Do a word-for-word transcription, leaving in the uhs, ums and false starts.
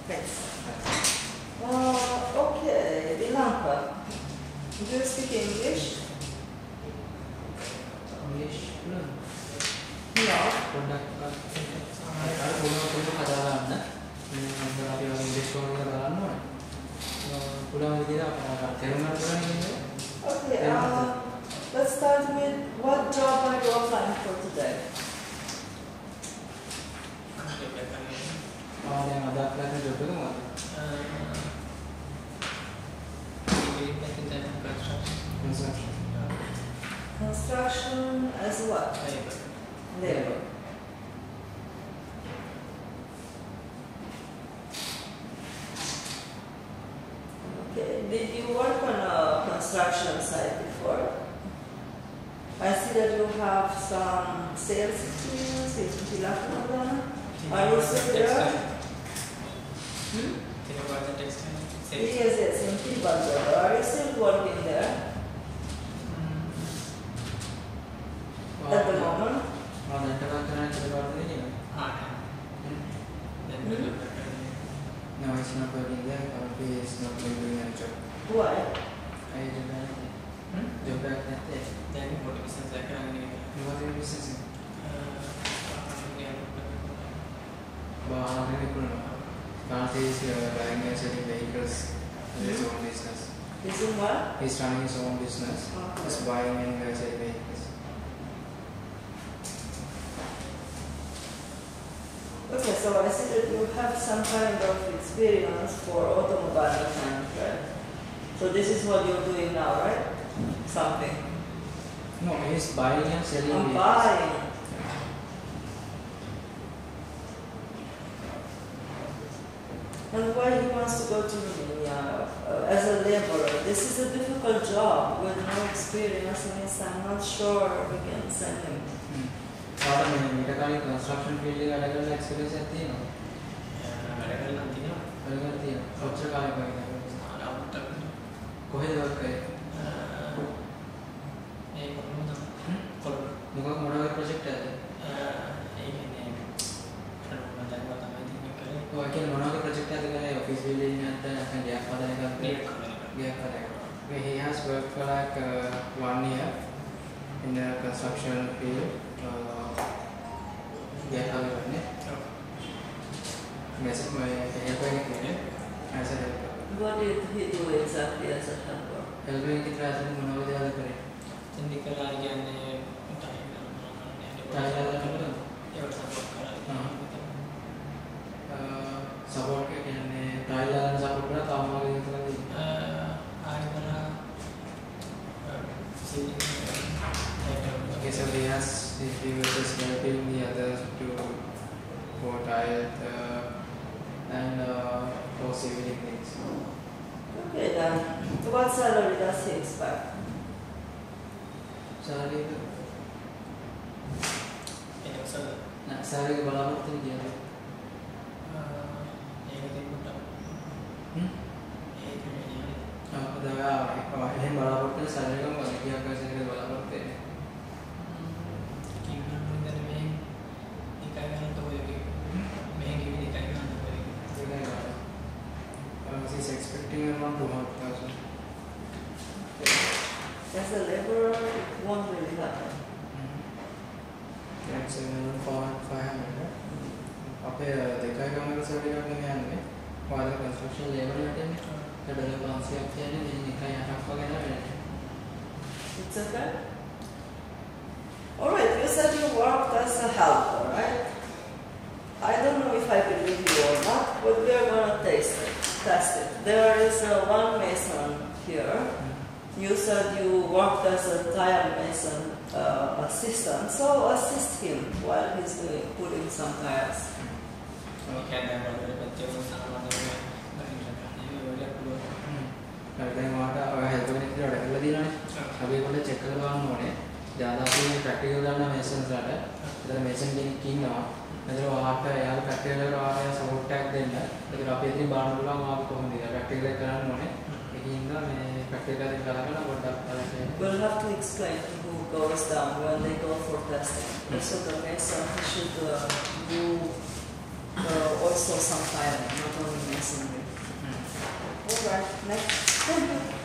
Thanks. Uh, okay, Dilanka. Do you speak English? English? No. No. පොඩ්ඩක් අර පොළොව පොළොව හදාගන්න. මම අපි ඉංග්‍රීසි කෝඩ් එක දාන්න ඕනේ. පුළුවන් විදිහට අපට තේරුම් ගන්න පුළුවන්. Okay, uh, let's start with what job are you applying for today? ආ දැන් අද අප්ලයි කරන ජොබ් එක මොකක්ද? Construction. Construction as what? Labor. Labor. Okay, did you work on a construction site before? I see that you have some sales experience in Tilapurana. Are you still there? Hmm? Yes, yes, in Tilapurana. Are you still working there at the moment? ආ දැන් ටකක් කරන්න කියලා බලන්න දෙන්නේ. Ah, then we look at No, it's not working there. Currently, it's not doing any job. Why? I don't know. Job back that day. then what business I can You want to be business? uh Bahana people. Currently, he's uh, buying and selling vehicles. His own business. Is it what? He's running his own business. Okay. He's buying and uh, selling vehicles. Okay, so I see that you have some kind of experience for automobile mechanic, right? So this is what you're doing now, right? Something. No, he's buying and selling I'm vehicles. buying. And why he wants to go to Romania uh, as a laborer? This is a difficult job with no experience in this. I'm not sure we can send him. ආවම මේක කාලේ construction field එක වැඩ කරලා experience එකක් තියෙනවා. වැඩ කරලා තියෙනවා. වැඩ කරලා තියෙනවා. කොච්චර කාලයක් වගේ ආරවුට් කොහෙද work කරේ? ඒ කොහොමද? කොළඹ. මොකක් මොන වගේ project එකද? ඒ කියන්නේ මම දැන් තමයි තියෙන්නේ කරේ. ඔය කියන්නේ මොන වගේ project එකද කරේ? office building එකක්ද නැත්නම් ගයක් හදන එකක්ද? ගයක් හදන එක. ගයක් හදන එක. Okay, he has worked for like uh, one year in the construction field. Uh, ගයක් හදන්නේ. ඔව්. මෙසේජ් මම helping එකනේ. as a helper. What did he do exactly as a helper? helping එක ක්ලාස් එකේ මොන වගේ දේවල් කරේ? ඉතින් කරලා කියන්නේ ටයිල් හදන්න ඒවට සපෝට් කරලා. සපෝට් එක කියන්නේ ටයිල් හදන්න සපෝට් කරලා තාම වගේ දේවල් ආයෙත් Okay, so he has he was just helping the others to pour tile uh, and uh, for civil things. Okay then, what salary does he expect? Salary ඒක සල් nah salary බලාපොරොත්තු කියන්නේ ඒක දෙන්න හ්ම් ඒක නෙවෙයි. ආ දා එහෙම බලාපොරොත්තු salary එක මොකද කීයක් වශයෙන් බලාපොරොත්තු වෙන්නේ? He's expecting around two hundred thousand. As a laborer, it won't really happen. That's around five hundred. අපේ දෙකයි ගමන සර්වේ එකක් නෙමෙයි යන්නේ. ඔයාලා construction labor එකට යන්නේ. ඒකට පාන්සියක් කියන්නේ මේ එකයි අටක් වගේ නේද? It's okay? Alright, you said you worked as a helper, right? I don't know if I believe you or not, but we are going to taste it, test it. There is uh, one mason here. You said you worked as a tile mason uh, assistant, so assist him while he's doing, putting some tiles. Okay, then we're going to do some other way. දැන් වාට ඔය help කෙනෙක් කියලා වැඩ කරලා දිනවනේ. අපි ඒගොල්ලෝ check කරලා බලන්න ඕනේ. දැන් අපි ප්‍රැක්ටිකල් ගන්න මේසන්ස් වලට. ඒතර මේසන් කෙනෙක් ඉන්නවා. ඒතර වාට එයාලා ප්‍රැක්ටිකල් කරලා වාට සපෝට් එකක් දෙන්න. ඒතර අපි ඉතින් බලන්න පුළුවන් වාට කොහොමද කියලා ප්‍රැක්ටිකල් එක කරන්න ඕනේ. ඒකින් ඉඳලා මේ ප්‍රැක්ටිකල් එකක් කරලා පොඩ්ඩක් බලන්න. We'll have to explain to who goes down when they go for testing. So the mason should uh, do uh, also some tiling, not only mason. Alright, next.